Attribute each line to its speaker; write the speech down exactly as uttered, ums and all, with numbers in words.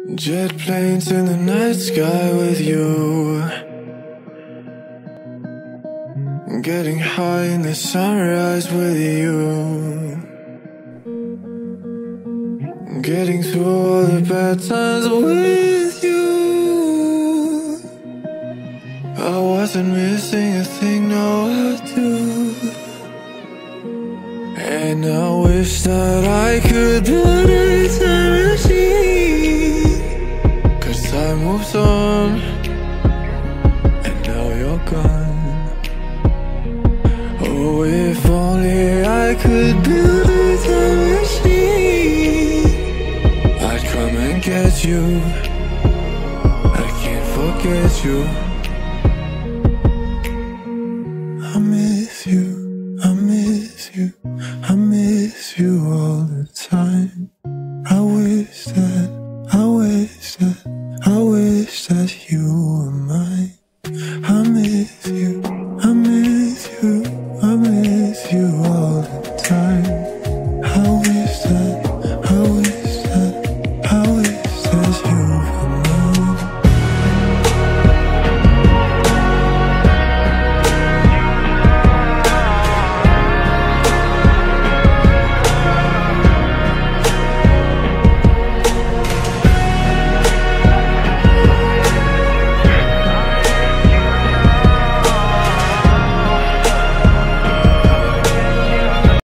Speaker 1: Jet planes in the night sky with you, getting high in the sunrise with you, getting through all the bad times with you. I wasn't missing a thing, no I do. And I wish that I could build a time machine, 'cause time moves on, and now you're gone. Oh, if only I could build a time machine, I'd come and get you. I can't forget you. I miss you, I miss you, I miss you all the time. I wish that, I wish that, I wish that you were mine. I miss you, I miss you, I miss you all the time. I wish